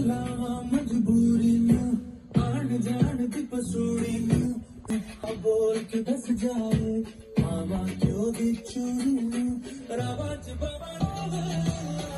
लावा मजबूरी में आन जान की पसूड़ी में बोल के दस जाए मामा क्यों भी चूरी में रावा च बाबा